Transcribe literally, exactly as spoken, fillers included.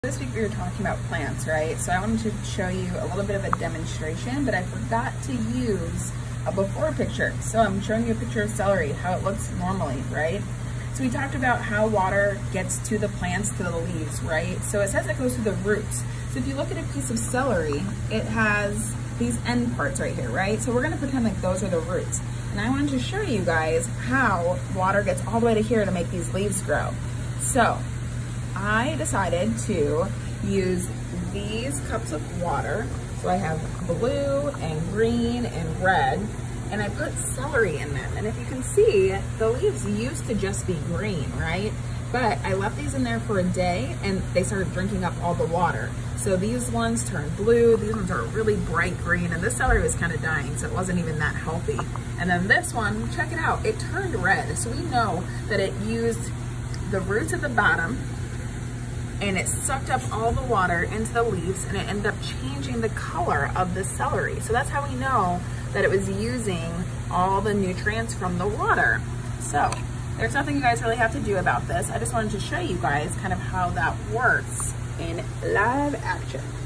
This week we were talking about plants, right? So I wanted to show you a little bit of a demonstration, but I forgot to use a before picture. So I'm showing you a picture of celery, how it looks normally, right? So we talked about how water gets to the plants, to the leaves, right? So it says it goes through the roots. So if you look at a piece of celery, it has these end parts right here, right? So we're gonna pretend like those are the roots. And I wanted to show you guys how water gets all the way to here to make these leaves grow. So I decided to use these cups of water. So I have blue and green and red, and I put celery in them. And if you can see, the leaves used to just be green, right? But I left these in there for a day and they started drinking up all the water. So these ones turned blue, these ones are really bright green, and this celery was kind of dying, so it wasn't even that healthy. And then this one, check it out, it turned red. So we know that it used the roots at the bottom, and it sucked up all the water into the leaves, and it ended up changing the color of the celery. So that's how we know that it was using all the nutrients from the water. So there's nothing you guys really have to do about this. I just wanted to show you guys kind of how that works in live action.